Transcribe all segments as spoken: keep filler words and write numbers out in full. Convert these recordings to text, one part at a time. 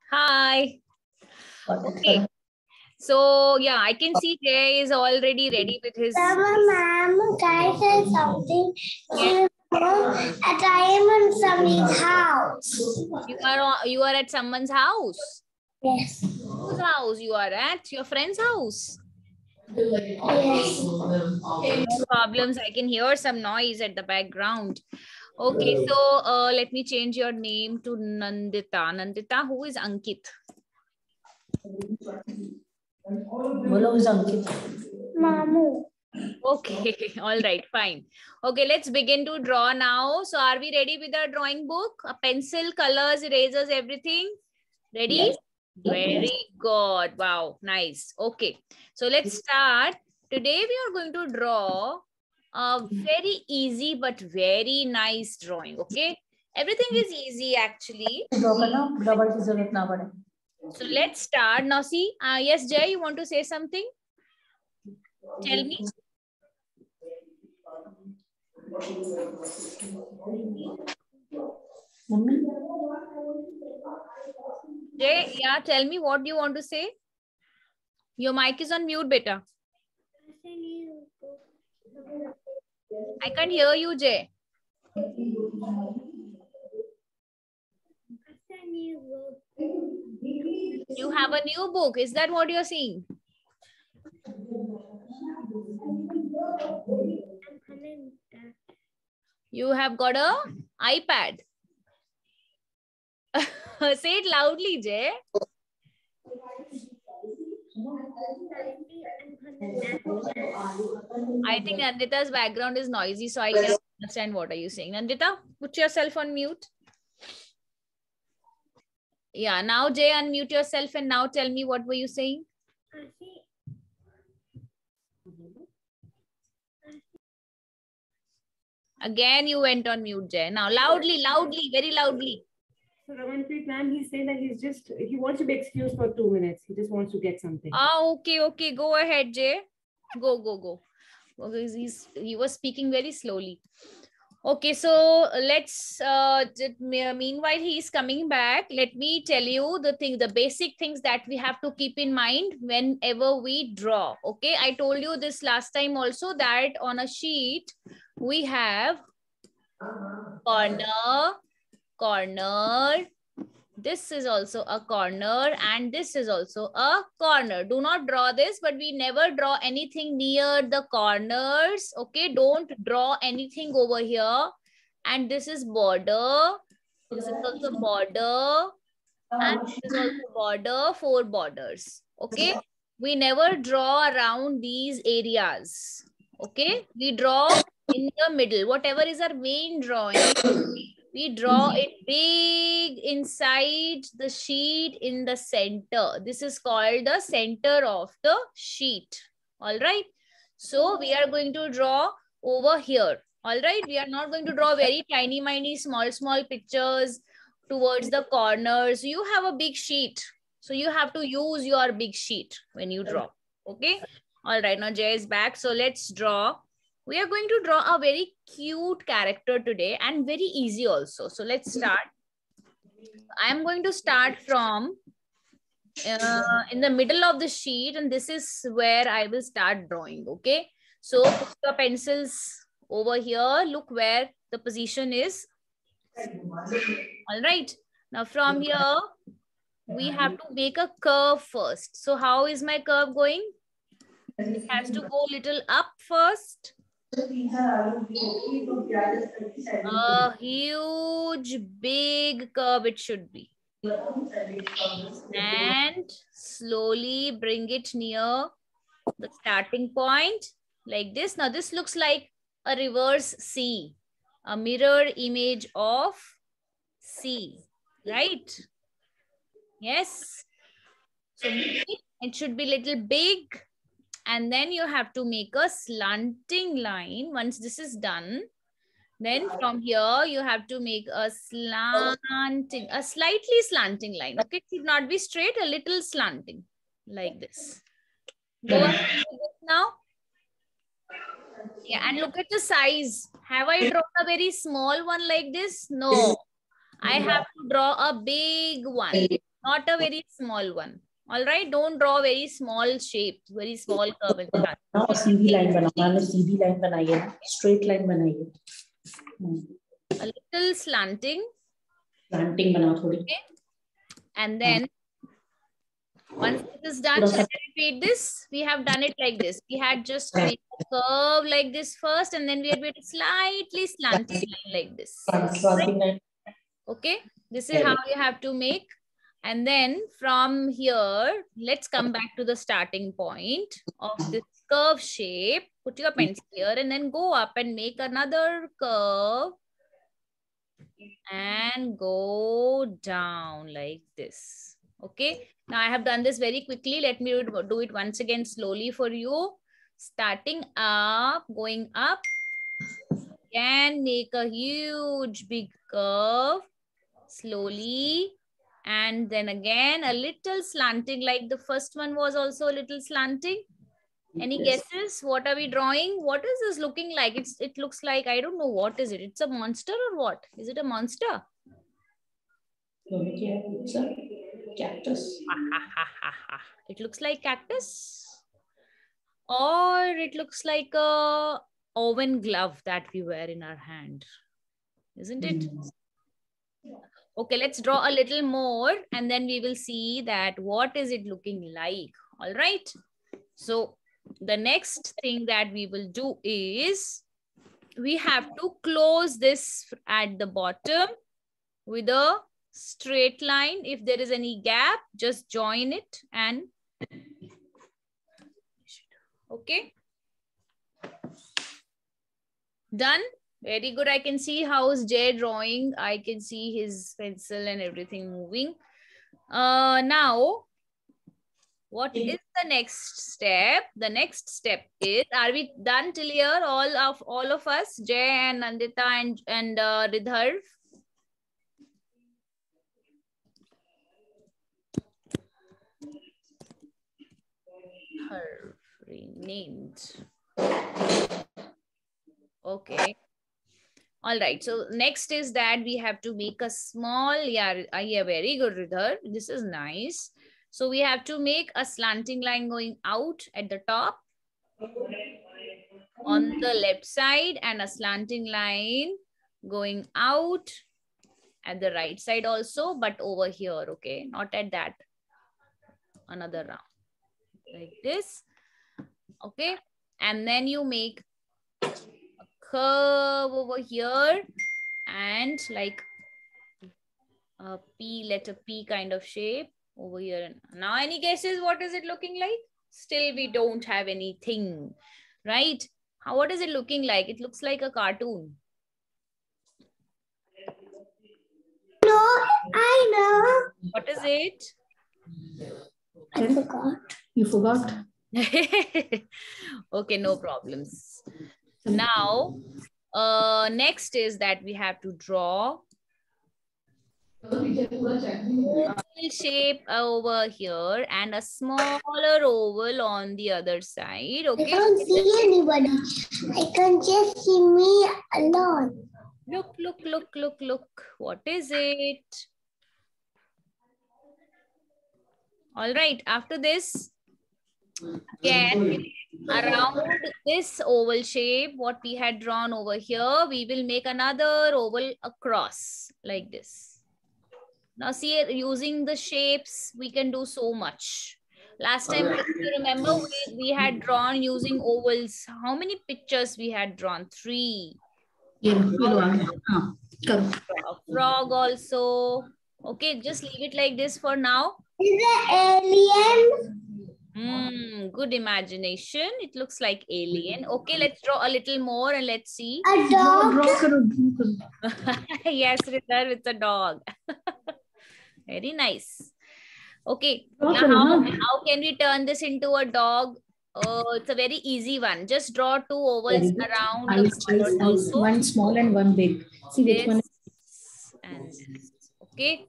Hi. Okay. So yeah, I can see Jay is already ready with his. Ma'am, can I say something? Yes. At I am in somebody's house. You are on- you are at someone's house. Yes. Whose house you are at? Your friend's house. Yes. No problems. I can hear some noise at the background. Okay, so uh, let me change your name to Nandita. Nandita, who is Ankit? Bolo is Ankit. Mamu. Okay, all right, fine. Okay, let's begin to draw now. So are we ready with our drawing book? A pencil, colors, erasers, everything? Ready? Yes. Very good. Wow, nice. Okay, so let's start. Today we are going to draw a very easy but very nice drawing. Okay, everything is easy actually. So let's start now. See, uh, yes, Jay, you want to say something? Tell me. Jay, yeah, tell me what do you want to say? Your mic is on mute, beta. I can't hear you, Jay. You have a new book. Is that what you're saying? You have got a iPad. Say it loudly, Jay. I think Nandita's background is noisy, so I cannot understand what are you saying. Nandita, put yourself on mute. Yeah, now Jay, unmute yourself and now tell me what were you saying? Again, you went on mute, Jay. Now loudly, loudly, very loudly. So Ramanpreet ma'am, he's saying that he's just, he wants to be excused for two minutes. He just wants to get something. Ah, okay, okay. Go ahead, Jay. Go, go, go. Because he's, he was speaking very slowly. Okay, so let's, uh, meanwhile he's coming back, let me tell you the thing, the basic things that we have to keep in mind whenever we draw. Okay, I told you this last time also that on a sheet, we have corner, corner, this is also a corner and this is also a corner. Do not draw this, but we never draw anything near the corners. Okay, don't draw anything over here. And this is border. This is also border. And this is also border, four borders. Okay, we never draw around these areas. Okay, we draw in the middle. Whatever is our main drawing, we draw it big inside the sheet in the center. This is called the center of the sheet. All right. So we are going to draw over here. All right. We are not going to draw very tiny, tiny, small, small pictures towards the corners. You have a big sheet. So you have to use your big sheet when you draw. Okay. All right. Now Jay is back. So let's draw. We are going to draw a very cute character today and very easy also. So let's start. I am going to start from uh, in the middle of the sheet and this is where I will start drawing. Okay. So put your pencils over here. Look where the position is. All right. Now from here, we have to make a curve first. So how is my curve going? It has to go little up first. A huge, big curve it should be. And slowly bring it near the starting point like this. Now this looks like a reverse C, a mirror image of C, right? Yes. So it should be little big. And then you have to make a slanting line. Once this is done, then from here you have to make a slanting, a slightly slanting line. Okay, it should not be straight, a little slanting like this. Go ahead with this now. Yeah, and look at the size. Have I drawn a very small one like this? No, I have to draw a big one. not a very small one. All right, don't draw very small shape, very small curve in the chart. now Sidhi line बनाओ. मैंने सीधी line बनाई है, straight line बनाई है. A little slanting. Slanting बनाओ थोड़ी. Okay. And then once this is done, shall I repeat this? We have done it like this. We had just made a curve like this first, and then we had made a slightly slanting line like this. Slanting line. Okay, this is how you have to make. And then from here, let's come back to the starting point of this curve shape. Put your pencil here and then go up and make another curve and go down like this. Okay, now I have done this very quickly. Let me do it once again slowly for you. Starting up, going up, and make a huge big curve slowly. And then again, a little slanting, like the first one was also a little slanting. Any Yes. guesses? What are we drawing? What is this looking like? It's, it looks like, I don't know, what is it? It's a monster or what? Is it a monster? It's a cactus. It looks like cactus. Or it looks like a oven glove that we wear in our hand. Isn't it? Mm. Okay, let's draw a little more and then we will see that what is it looking like. All right. So the next thing that we will do is we have to close this at the bottom with a straight line. If there is any gap, just join it and okay. Done. Very good. I can see how's Jay drawing. I can see his pencil and everything moving. Uh, now, what is the next step? The next step is, are we done till here? All of all of us, Jay and Nandita and, and uh, Ridharv? Her renamed. Okay. All right. So next is that we have to make a small, yeah, uh, yeah, very good, Ridhar. This is nice. So we have to make a slanting line going out at the top on the left side and a slanting line going out at the right side also, but over here, okay, not at that, another round like this, okay, and then you make a curve over here and like a P, letter P kind of shape over here. Now any guesses what is it looking like? Still we don't have anything, right? How, what is it looking like? It looks like a cartoon. No, I know. What is it? I forgot. You forgot? Okay, no problems. Now, uh, next is that we have to draw oval shape over here and a smaller oval on the other side. I Okay. can't see anybody. I can just see me alone. Look, look, look, look, look. What is it? All right. After this, again, around this oval shape, what we had drawn over here, we will make another oval across like this. Now see, using the shapes, we can do so much. Last time, if you remember, we, we had drawn using ovals. How many pictures we had drawn? Three. ये लो, ये लो आ गया. हाँ, करो. A frog also. Okay, just leave it like this for now. Is it alien? Hmm, good imagination. It looks like alien. Okay, let's draw a little more and let's see. A Draw, dog? draw करो, draw करो. Yes, Ridhar, it's a dog. Very nice. Okay, Draw now करो how, ना. how can we turn this into a dog? Uh, it's a very easy one. Just draw two ovals Very good. around Eyes, the corners eyes, eyes. also. One small and one big. See which one. This and this. Okay.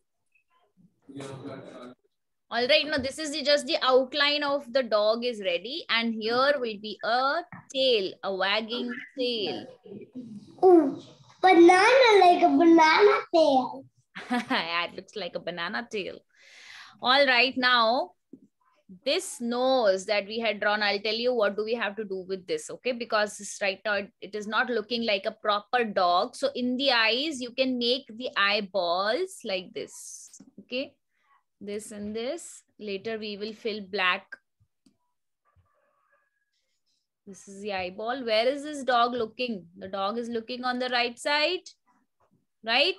All right, now this is the, just the outline of the dog is ready, and here will be a tail, a wagging tail. Ooh, banana, like a banana tail. Yeah, it looks like a banana tail. All right, now this nose that we had drawn, I'll tell you what do we have to do with this, okay? Because this right now, it, it is not looking like a proper dog. So in the eyes, you can make the eyeballs like this, okay? This and this. Later we will fill black. This is the eyeball. Where is this dog looking? The dog is looking on the right side, right?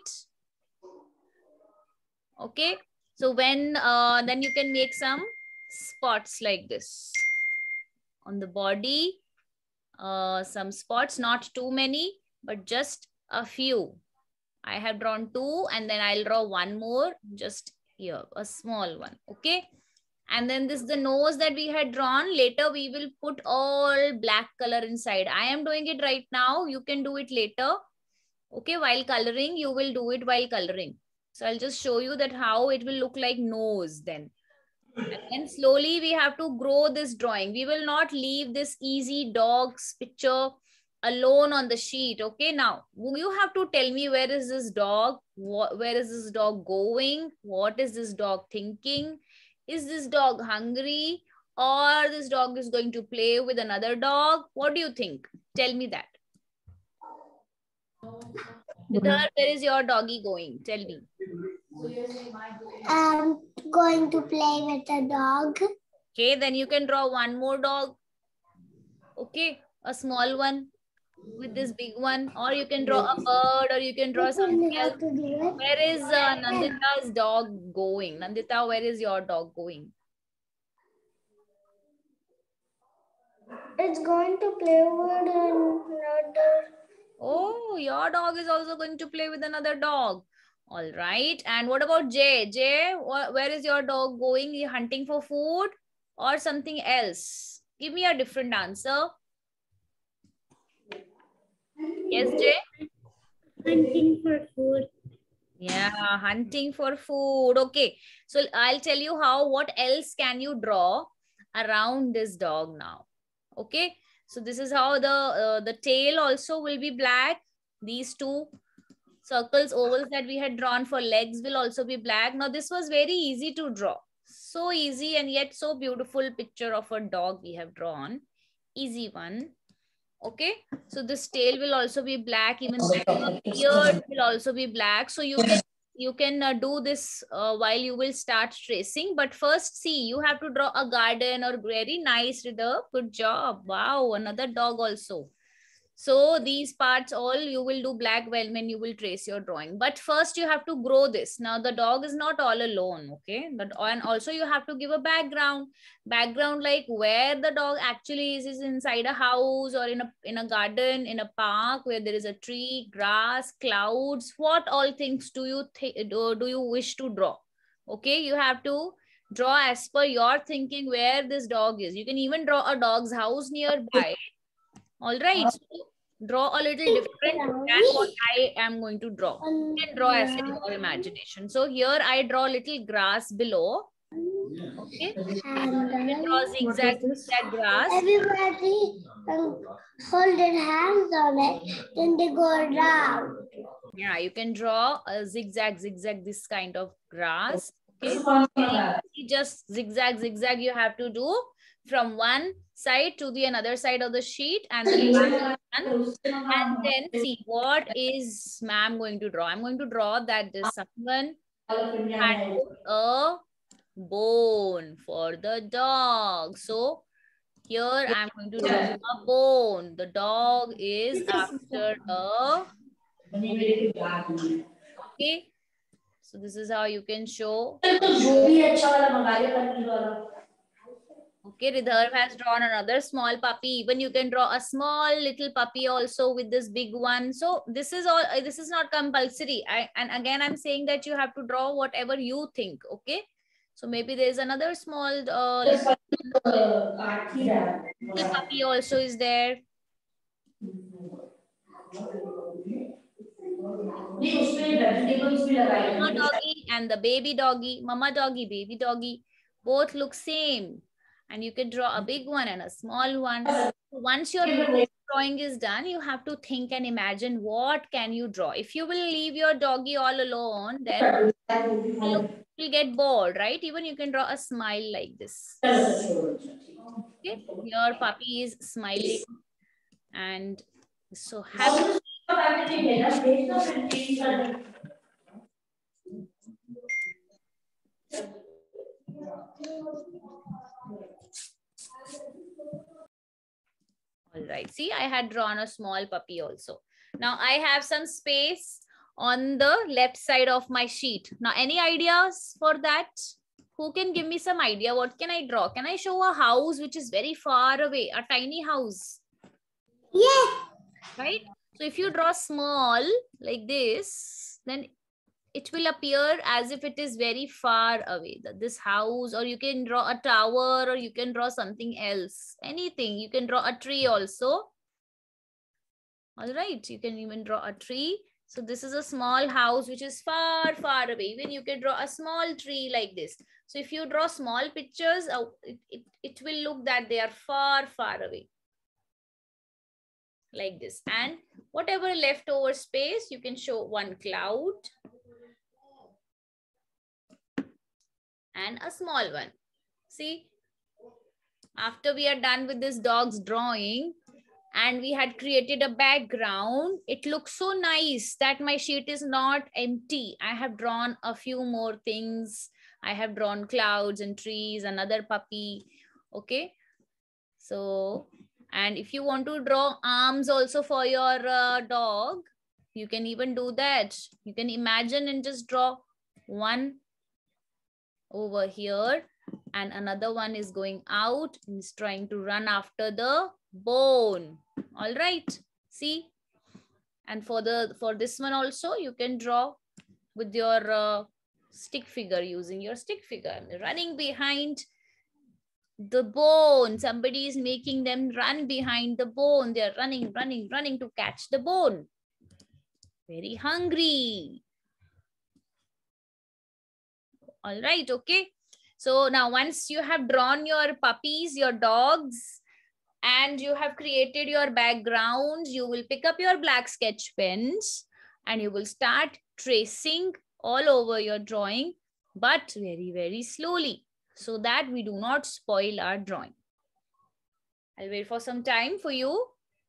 Okay. So when, uh, then you can make some spots like this on the body, uh, some spots, not too many, but just a few. I have drawn two and then I'll draw one more just here, a small one, okay? And then this is the nose that we had drawn. Later we will put all black color inside. I am doing it right now. You can do it later, okay? While coloring, you will do it while coloring. So I'll just show you that how it will look like nose then. And then slowly we have to grow this drawing. We will not leave this easy dog's picture alone on the sheet. Okay, now you have to tell me, where is this dog? What, where is this dog going? What is this dog thinking? Is this dog hungry? Or this dog is going to play with another dog? What do you think? Tell me that. Vidhar, where is your doggy going? Tell me. I'm going to play with a dog. Okay, then you can draw one more dog. Okay, a small one with this big one. Or you can draw a bird, or you can draw something else. Where is uh, Nandita's dog going? Nandita, where is your dog going? It's going to play with another. Oh, your dog is also going to play with another dog. All right. And what about Jay? Jay, wh where is your dog going? He hunting for food or something else? Give me a different answer. Yes, Jay? Hunting for food. Yeah, hunting for food. Okay. So I'll tell you how, what else can you draw around this dog now? Okay. So this is how the, uh, the tail also will be black. These two circles, ovals that we had drawn for legs will also be black. Now this was very easy to draw. So easy and yet so beautiful picture of a dog we have drawn. Easy one. Okay. So this tail will also be black. Even the ears will also be black. So you can you can uh, do this uh, while you will start tracing. But first, see, you have to draw a garden or very nice, Ridha. Good job. Wow, another dog also. So these parts all you will do black well when you will trace your drawing. But first you have to grow this. Now the dog is not all alone, okay? But, and also you have to give a background. Background like where the dog actually is, is inside a house or in a, in a garden, in a park where there is a tree, grass, clouds. What all things do you, do, do you wish to draw? Okay, you have to draw as per your thinking where this dog is. You can even draw a dog's house nearby. All right, so draw a little different than what I am going to draw. You can draw as in your imagination. So here I draw little grass below. Okay, you can draw zigzag, zigzag grass. Everybody um, hold their hands on it, then they go around. Yeah, you can draw a zigzag, zigzag, this kind of grass. Okay, just zigzag, zigzag you have to do from one side to the another side of the sheet, and then, and then see what is ma'am going to draw. I'm going to draw that this someone had put a bone for the dog. So here I'm going to draw a bone. The dog is after a bone. Okay. So this is how you can show. Okay, Ridharv has drawn another small puppy. Even you can draw a small little puppy also with this big one. So this is all, this is not compulsory. I, and again, I'm saying that you have to draw whatever you think. Okay. So maybe there's another small uh, little, little puppy also is there. Mama doggy and the baby doggy, mama doggy, baby doggy, both look same. and you can draw a big one and a small one. Once your drawing is done, you have to think and imagine what can you draw. If you will leave your doggy all alone, then you will get bored, right? Even you can draw a smile like this. Okay, your puppy is smiling and so happy. All right, see, I had drawn a small puppy also. Now I have some space on the left side of my sheet. Now, any ideas for that? Who can give me some idea? What can I draw? Can I show a house which is very far away, a tiny house? Yeah. Right? So if you draw small like this, then it will appear as if it is very far away, that this house, or you can draw a tower, or you can draw something else, anything. You can draw a tree also. All right, you can even draw a tree. So this is a small house which is far, far away. Even you can draw a small tree like this. So if you draw small pictures, it, it, it will look that they are far, far away. Like this. And whatever leftover space, you can show one cloud and a small one. See, after we are done with this dog's drawing and we had created a background, it looks so nice that my sheet is not empty. I have drawn a few more things. I have drawn clouds and trees, another puppy. Okay. So, and if you want to draw arms also for your uh, dog, you can even do that. You can imagine and just draw one over here, and another one is going out and is trying to run after the bone. All right, see, and for the for this one also you can draw with your uh, stick figure, using your stick figure, running behind the bone. Somebody is making them run behind the bone. They are running, running, running to catch the bone. Very hungry. All right, okay. So now once you have drawn your puppies, your dogs, and you have created your background, you will pick up your black sketch pens and you will start tracing all over your drawing, but very, very slowly, so that we do not spoil our drawing. I'll wait for some time for you.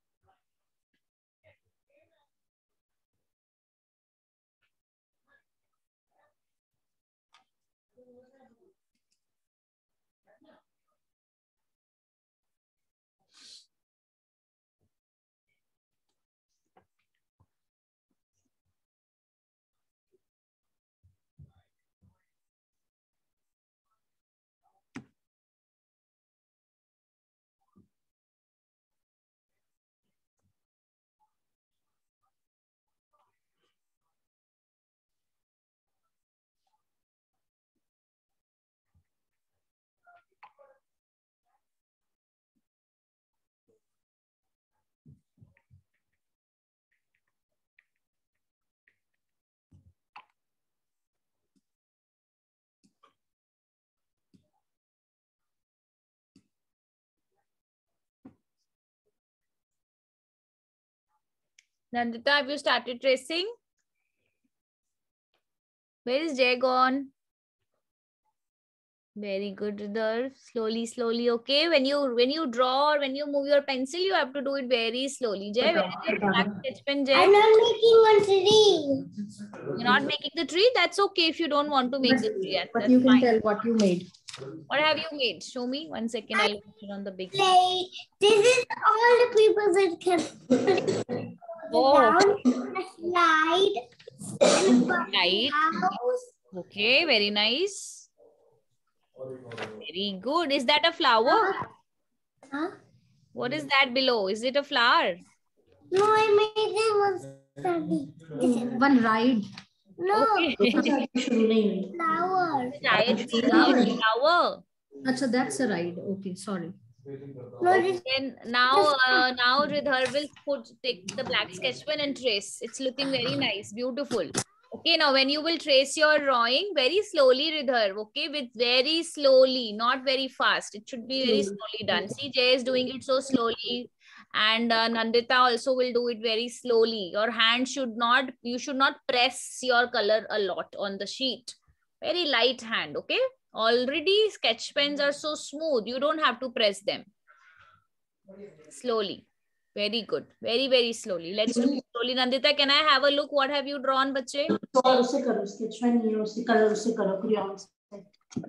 Nandita, have you started tracing? Where is Jay gone? Very good, Ridhar. Slowly, slowly. Okay. When you when you draw or when you move your pencil, you have to do it very slowly. Jay, where is your black sketch pen, Jay? I'm not making one tree. You're not making the tree? That's okay if you don't want to make But, the tree. Yes, but that's you can fine. tell what you made. What have you made? Show me. One second. I'll put it on the big screen. Play. This is all the people that can Oh. down, a slide, and a Right. house. Okay. Very nice. Very good. Is that a flower? Huh? What is that below? Is it a flower? No, I made them one study. This is One ride. no Okay. flower. Giant flower. Achha, that's a ride. Okay, sorry. No, this Then now, uh, now Ridhar will put take the black sketch pen and trace. It's looking very nice, beautiful. Okay, now when you will trace your drawing, very slowly, Ridhar, okay, with very slowly, not very fast. It should be very slowly done. See, Jay is doing it so slowly, and uh, Nandita also will do it very slowly. Your hand should not, you should not press your color a lot on the sheet. Very light hand, okay? Already sketch pens are so smooth, you don't have to press them. Slowly. Very good. Very, very slowly. Let's do it slowly. Nandita, can I have a look? What have you drawn, bache? और उसे करो sketch pen नहीं है उसे color उसे करो crayons से.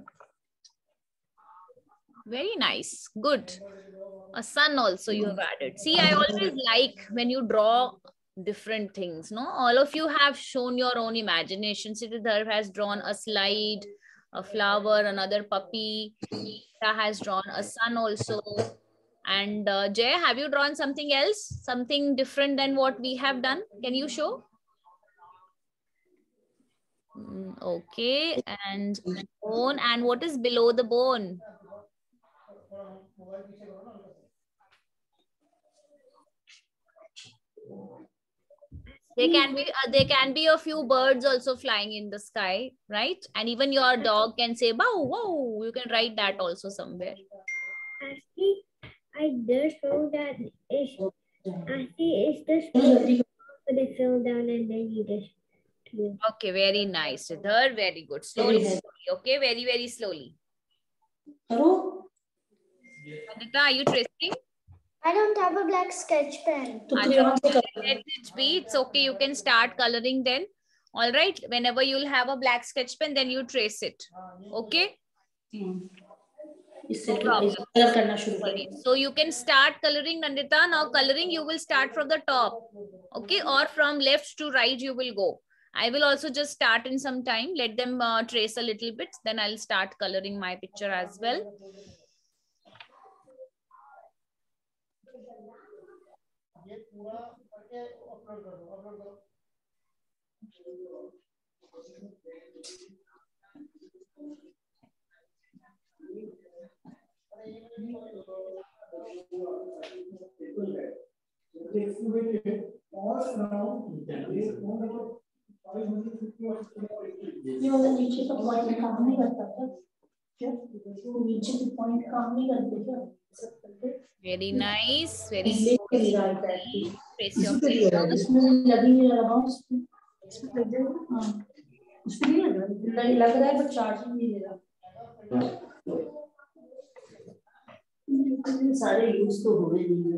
Very nice. Good. A sun also you have added. See, I always like when you draw different things. No, all of you have shown your own imagination. Siddharth has drawn a slide, a flower, another puppy. Rita has drawn a sun also. And uh, Jay, have you drawn something else? Something different than what we have done? Can you show? Mm, okay. And bone. And what is below the bone? There can be uh, there can be a few birds also flying in the sky, right? And even your dog can say bow wow. You can write that also somewhere. Actually, I just wrote that it's actually it's the spoon, but it fell down and then you just. Okay, very nice. Siddhar, very good. Slowly, slowly. Okay, very very slowly. करो. Adita, are you tracing? I don't have a black sketch pen. तो crayons से करो. Let it be. It's okay. You can start coloring then. All right. Whenever you'll have a black sketch pen, then you trace it. Okay. इससे color करना शुरू करें. So you can start coloring, Nandita. Now coloring, you will start from the top. Okay. Or from left to right, you will go. I will also just start in some time. Let them uh, trace a little bit. Then I'll start coloring my picture as well. ये वाला नीचे का point काम नहीं करता क्या? क्या? नीचे के पॉइंट काम नहीं करते क्या? Very nice. Very इसलिए slowly. मेरा iPad की. Trace your इसमें picture. इसमें लगी नहीं लगा उसमें. इसमें लग जाएगा. हाँ. उसमें नहीं लग रहा. लग रहा है पर चार्जिंग नहीं ले रहा. सारे यूज तो हो गए नहीं.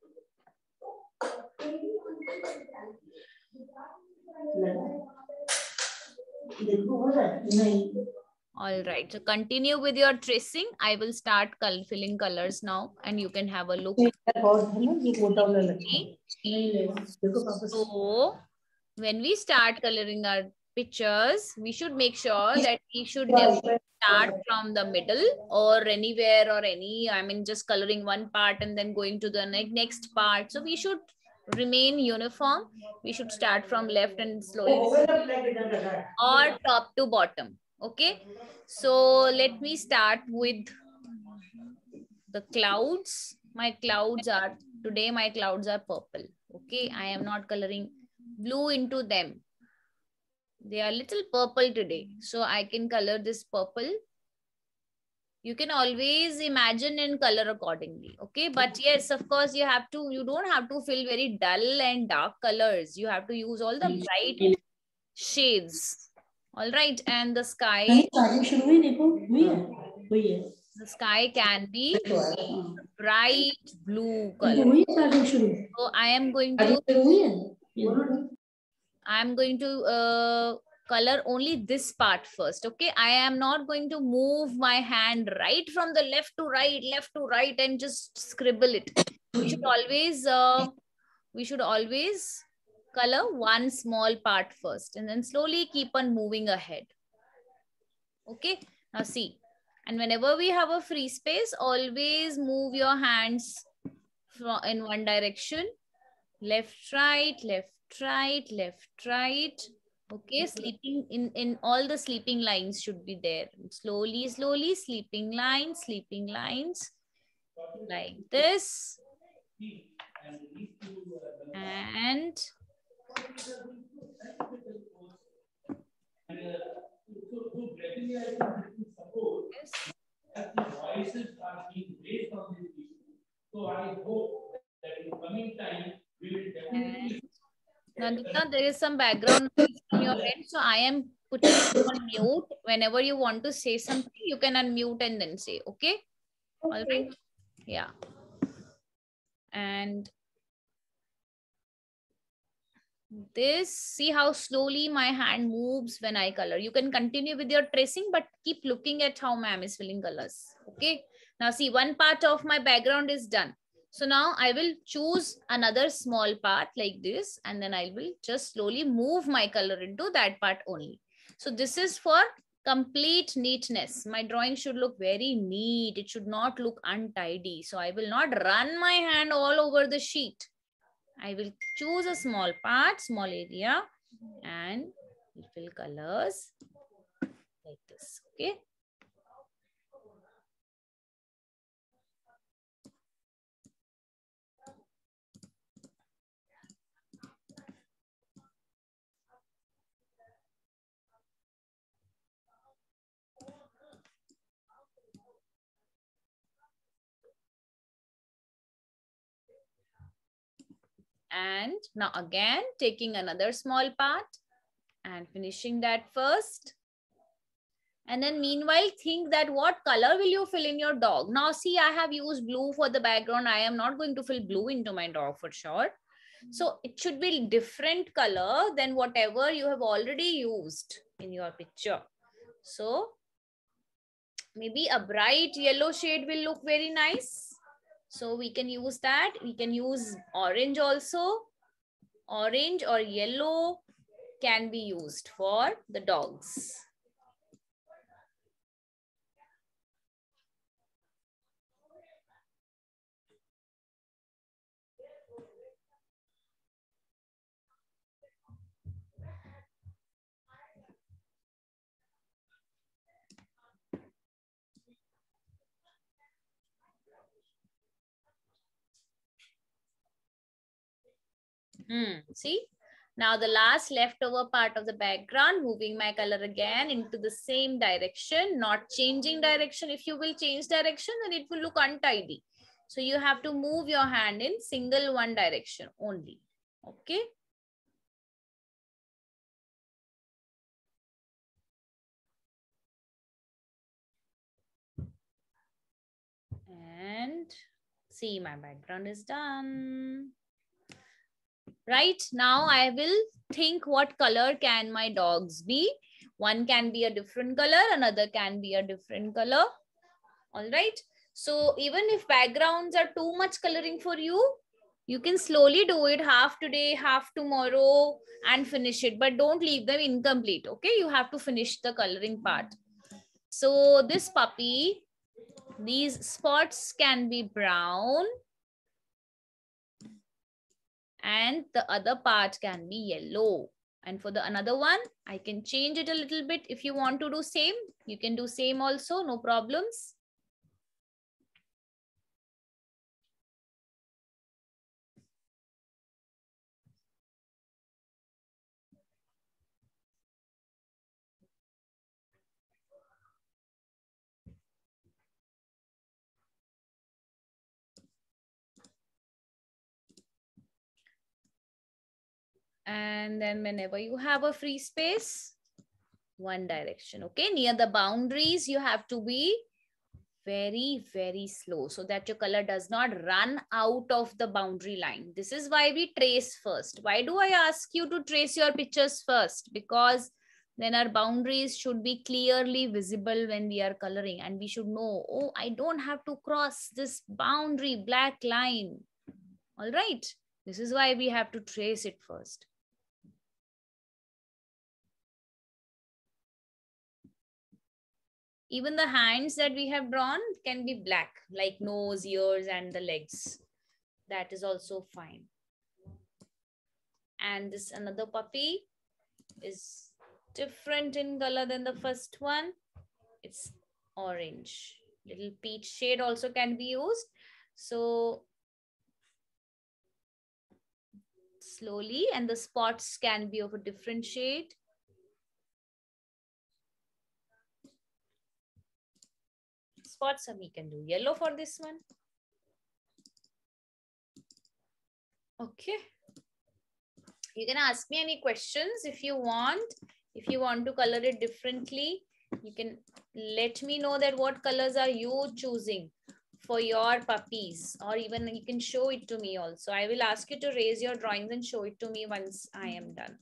All right, so continue with your tracing. I will start color filling colors now, and you can have a look. So when we start coloring our pictures, we should make sure that we should never start from the middle or anywhere or any, I mean, just coloring one part and then going to the next part. So we should remain uniform. We should start from left and slowly or top to bottom. Okay, so let me start with the clouds. My clouds are, today my clouds are purple. Okay, I am not coloring blue into them. They are little purple today. So I can color this purple. You can always imagine and color accordingly. Okay, but yes, of course, you have to, you don't have to fill very dull and dark colors. You have to use all the bright shades. All right, and the sky, the sky can be bright blue color. So I am going to, I am going to uh, color only this part first. Okay, I am not going to move my hand right from the left to right, left to right, and just scribble it. We should always, uh, we should always color one small part first and then slowly keep on moving ahead. Okay, now see, and whenever we have a free space, always move your hands in one direction, left, right, left, right, left, right. Okay, sleeping in, in all the sleeping lines should be there. Slowly, slowly, sleeping lines, sleeping lines, like this. And Nandita, there is some background noise from your end, so I am putting it on mute. Whenever you want to say something, you can unmute and then say, okay? Okay. All right. Yeah. And this, see how slowly my hand moves when I color. You can continue with your tracing, but keep looking at how ma'am is filling colors. Okay. Now see, one part of my background is done. So now I will choose another small part like this, and then I will just slowly move my color into that part only. So this is for complete neatness. My drawing should look very neat. It should not look untidy. So I will not run my hand all over the sheet. I will choose a small part, small area, and fill colors like this, okay? And now again, taking another small part and finishing that first. And then meanwhile, think that what color will you fill in your dog? Now see, I have used blue for the background. I am not going to fill blue into my dog for sure. So it should be different color than whatever you have already used in your picture. So maybe a bright yellow shade will look very nice. So we can use that. We can use orange also. Orange or yellow can be used for the dogs. Hmm. See, now the last leftover part of the background, moving my color again into the same direction, not changing direction. If you will change direction, then it will look untidy. So you have to move your hand in single one direction only. Okay. And see, my background is done. Right now, I will think what color can my dogs be. One can be a different color, another can be a different color. All right. So even if backgrounds are too much coloring for you, you can slowly do it half today, half tomorrow and finish it. But don't leave them incomplete. Okay. You have to finish the coloring part. So this puppy, these spots can be brown. And the other part can be yellow. And for the another one, I can change it a little bit. If you want to do same, you can do same also, no problems. And then whenever you have a free space, one direction, okay? Near the boundaries, you have to be very, very slow so that your color does not run out of the boundary line. This is why we trace first. Why do I ask you to trace your pictures first? Because then our boundaries should be clearly visible when we are coloring, and we should know, oh, I don't have to cross this boundary black line. All right. This is why we have to trace it first. Even the hands that we have drawn can be black, like nose, ears, and the legs. That is also fine. And this another puppy is different in color than the first one. It's orange. Little peach shade also can be used. So slowly, and the spots can be of a different shade. Spots, and we can do yellow for this one. Okay. You can ask me any questions if you want. If you want to color it differently, you can let me know that what colors are you choosing for your puppies, or even you can show it to me also. I will ask you to raise your drawings and show it to me once I am done.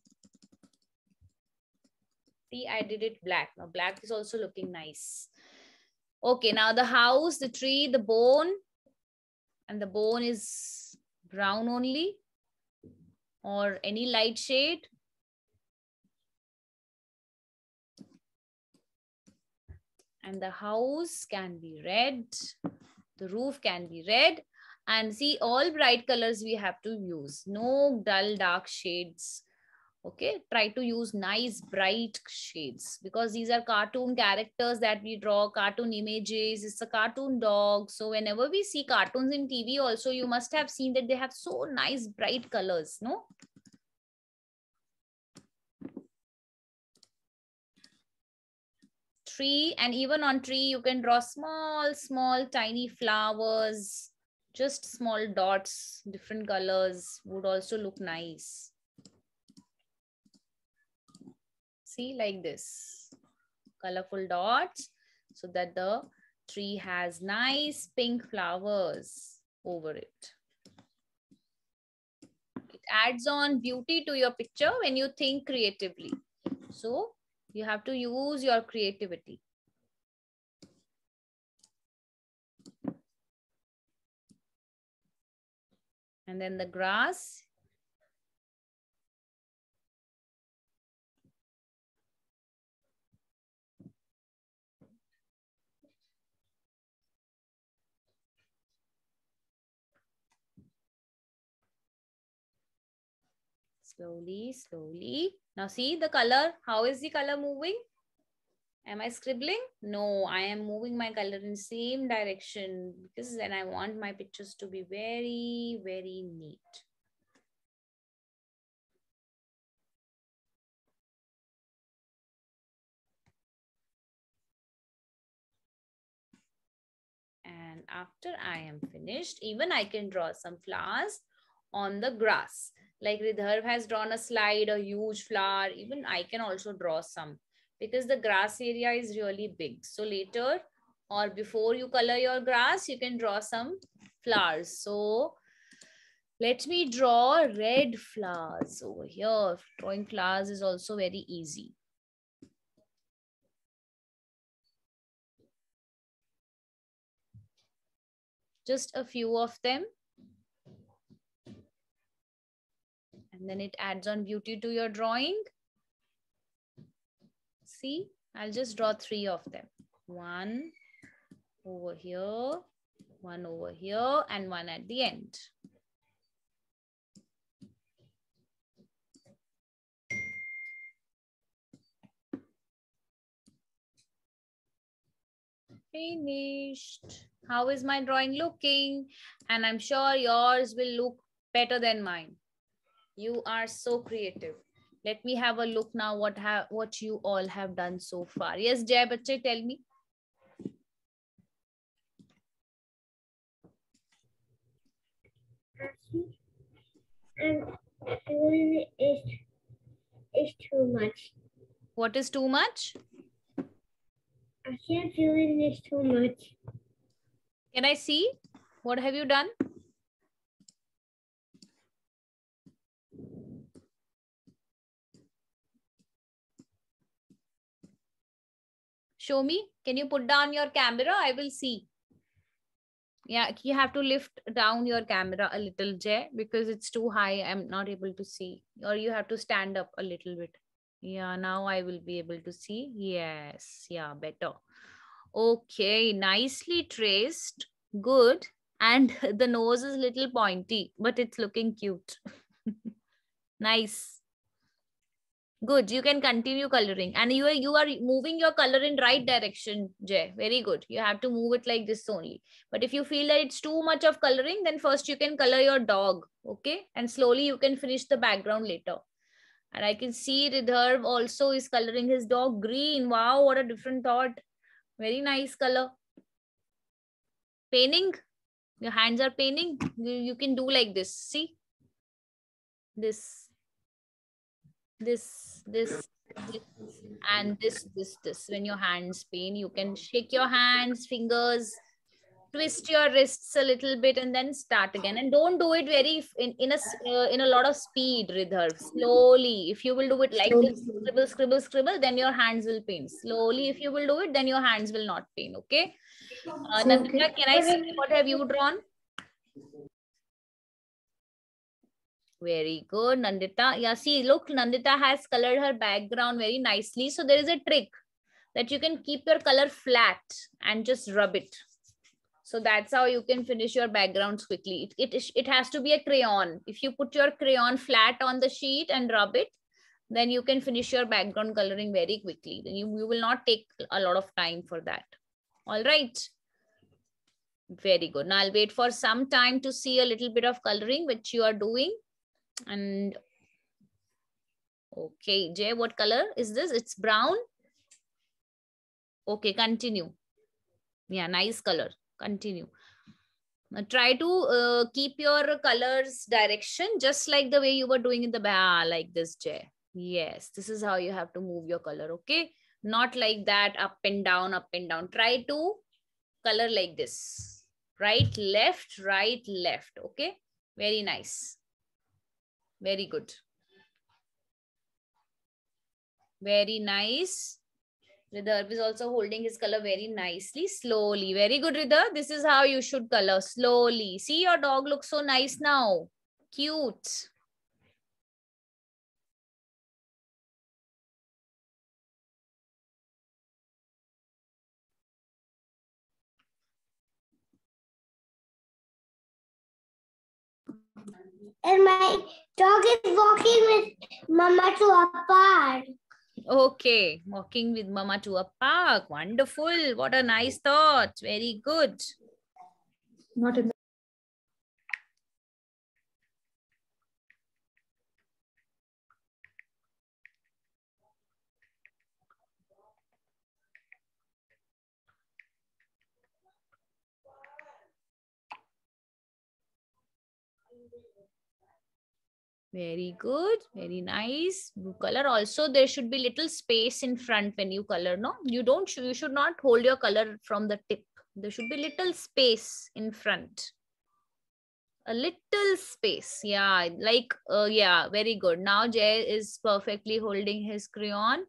See, I did it black. Now black is also looking nice. Okay, now the house, the tree, the bone, and the bone is brown only, or any light shade. And the house can be red, the roof can be red, and see, all bright colors we have to use, no dull dark shades. Okay, try to use nice bright shades, because these are cartoon characters that we draw, cartoon images. It's a cartoon dog. So whenever we see cartoons in T V also, you must have seen that they have so nice bright colors, no? Tree, and even on tree you can draw small small tiny flowers, just small dots, different colors would also look nice. See, like this, colorful dots, so that the tree has nice pink flowers over it. It adds on beauty to your picture when you think creatively. So you have to use your creativity. And then the grass. Slowly, slowly. Now see the color. How is the color moving? Am I scribbling? No, I am moving my color in the same direction, because then I want my pictures to be very, very neat. And after I am finished, even I can draw some flowers on the grass. Like Ridharv has drawn a slide, a huge flower. Even I can also draw some, because the grass area is really big. So later or before you color your grass, you can draw some flowers. So let me draw red flowers over here. Drawing flowers is also very easy. Just a few of them. And then it adds on beauty to your drawing. See, I'll just draw three of them. One over here, one over here, and one at the end. Finished. How is my drawing looking? And I'm sure yours will look better than mine. You are so creative. Let me have a look now what have what you all have done so far. Yes, Jai Bachche, tell me. And feeling is is too much. What is too much? I can't feeling is too much. Can I see? What have you done? Show me. Can you put down your camera? I will see. Yeah, you have to lift down your camera a little, Jay, because it's too high. I'm not able to see. Or you have to stand up a little bit. Yeah, now I will be able to see. Yes, yeah, better. Okay, nicely traced. Good. And the nose is a little pointy, but it's looking cute. Nice. Good. You can continue coloring. And you are, you are moving your color in right direction, Jay. Very good. You have to move it like this only. But if you feel that it's too much of coloring, then first you can color your dog. Okay. And slowly you can finish the background later. And I can see Ridharv also is coloring his dog green. Wow, what a different thought. Very nice color. Painting. Your hands are painting. You, you can do like this. See? This. this, this, this, and this, this, this. When your hands pain, you can shake your hands, fingers, twist your wrists a little bit, and then start again. And don't do it very in, in a uh, in a lot of speed, Ridhar. Slowly. If you will do it like Slowly, this, slowly. scribble, scribble, scribble, then your hands will pain. Slowly, if you will do it, then your hands will not pain. Okay. Uh, So, Nandita, okay. can I see what have you drawn? Very good, Nandita. Yeah, see, look, Nandita has colored her background very nicely. So there is a trick that you can keep your color flat and just rub it. So that's how you can finish your backgrounds quickly. It, it, it has to be a crayon. If you put your crayon flat on the sheet and rub it, then you can finish your background coloring very quickly. Then you, you will not take a lot of time for that. All right. Very good. Now I'll wait for some time to see a little bit of coloring which you are doing. And okay, Jay, what color is this? It's brown. Okay, continue. Yeah, nice color. Continue. Now try to uh, keep your colors direction just like the way you were doing in the bar, like this, Jay. Yes, this is how you have to move your color. Okay, not like that, up and down, up and down. Try to color like this. Right, left, right, left. Okay, very nice. Very good. Very nice. Ridhar is also holding his color very nicely, slowly. Very good, Ridhar. This is how you should color, slowly. See, your dog looks so nice now. Cute. And my dog is walking with Mama to a park. Okay, walking with Mama to a park. Wonderful. What a nice thought. Very good. Not in the Very good. Very nice. Blue color. Also, there should be little space in front when you color. No, you don't. You should not hold your color from the tip. There should be little space in front. A little space. Yeah, like, uh, yeah, very good. Now Jay is perfectly holding his crayon.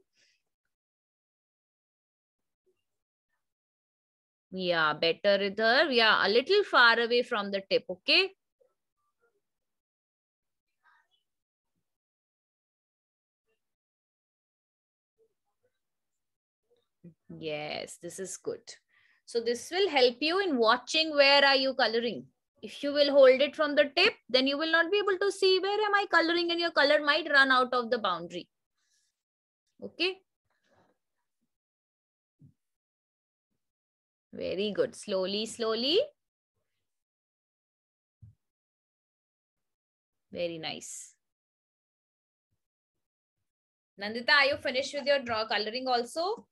Yeah, better, Ridhar. Yeah, a little far away from the tip. Okay. Yes, this is good. So this will help you in watching where are you coloring. If you will hold it from the tip, then you will not be able to see where am I coloring and your color might run out of the boundary. Okay. Very good. Slowly, slowly. Very nice. Nandita, are you finished with your draw coloring also?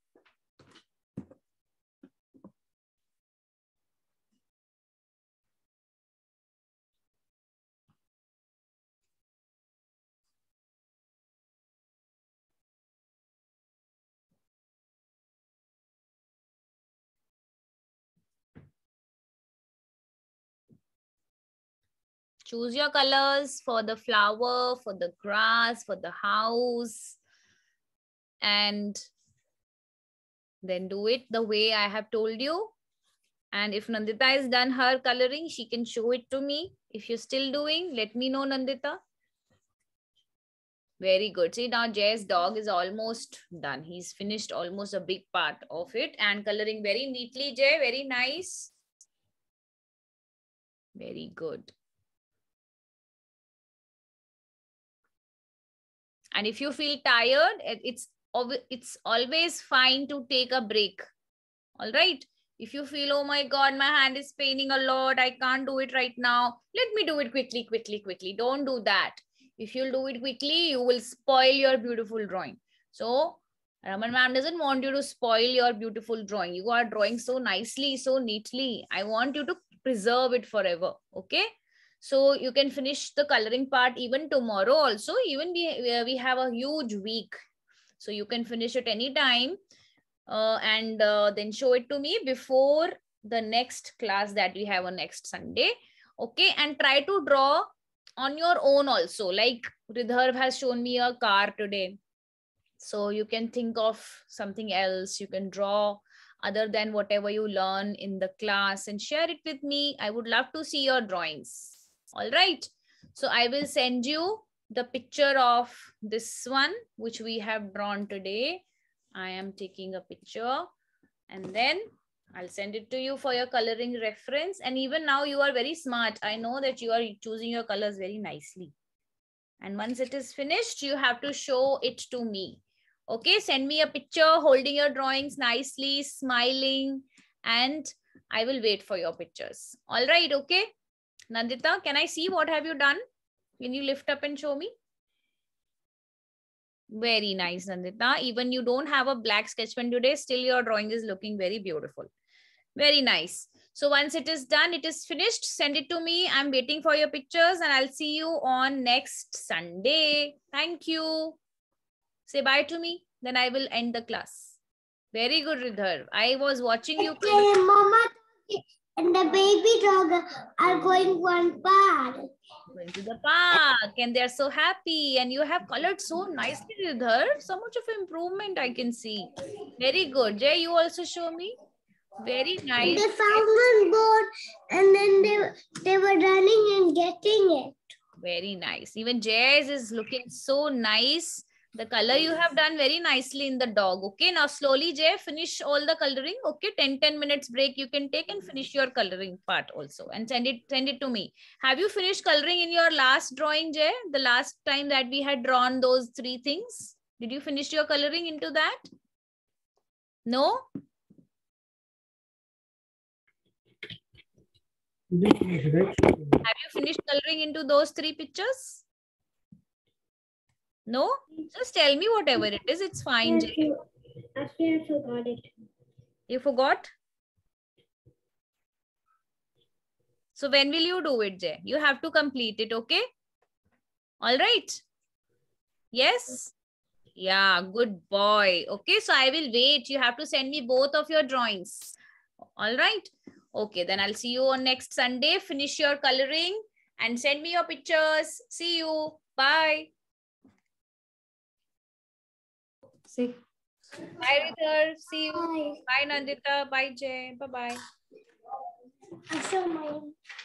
Choose your colors for the flower, for the grass, for the house. And then do it the way I have told you. And if Nandita has done her coloring, she can show it to me. If you're still doing, let me know, Nandita. Very good. See, now Jay's dog is almost done. He's finished almost a big part of it and coloring very neatly, Jay. Very nice. Very good. And if you feel tired, it's, it's always fine to take a break. All right. If you feel, oh my God, my hand is paining a lot, I can't do it right now. Let me do it quickly, quickly, quickly. Don't do that. If you'll do it quickly, you will spoil your beautiful drawing. So Raman ma'am doesn't want you to spoil your beautiful drawing. You are drawing so nicely, so neatly. I want you to preserve it forever. Okay. So you can finish the coloring part even tomorrow also. Even we, we have a huge week. So you can finish it anytime uh, and uh, then show it to me before the next class that we have on next Sunday. Okay, and try to draw on your own also. Like Ridharv has shown me a car today. So you can think of something else. You can draw other than whatever you learn in the class and share it with me. I would love to see your drawings. All right. So I will send you the picture of this one, which we have drawn today. I am taking a picture and then I'll send it to you for your coloring reference. And even now you are very smart. I know that you are choosing your colors very nicely. And once it is finished, you have to show it to me. Okay, send me a picture holding your drawings nicely, smiling, and I will wait for your pictures. All right, okay. Nandita, can I see what have you done? Can you lift up and show me? Very nice, Nandita. Even you don't have a black sketch pen today, still your drawing is looking very beautiful. Very nice. So once it is done, it is finished, send it to me. I'm waiting for your pictures and I'll see you on next Sunday. Thank you. Say bye to me, then I will end the class. Very good, Ridhar. I was watching you. Okay, Mama and the baby dog are going one park. Going to the park and they're so happy and you have colored so nicely, Ridhar. So much of improvement I can see. Very good. Jay, you also show me. Very nice. They found one board and then they, they were running and getting it. Very nice. Even Jay's is looking so nice. The color you have done very nicely in the dog. Okay, now slowly, Jay, finish all the coloring. Okay, ten, ten minutes break you can take and finish your coloring part also and send it, send it to me. Have you finished coloring in your last drawing, Jay? The last time that we had drawn those three things? Did you finish your coloring into that? No? Have you finished coloring into those three pictures? No? Just tell me whatever it is. It's fine, Jay. Actually, I forgot it. You forgot? So when will you do it, Jay? You have to complete it, okay? All right. Yes? Yeah, good boy. Okay, so I will wait. You have to send me both of your drawings. All right. Okay, then I'll see you on next Sunday. Finish your coloring and send me your pictures. See you. Bye. See. Bye, Ridhar. See you. Bye. Bye, Nandita. Bye, Jay. Bye-bye. I saw mine.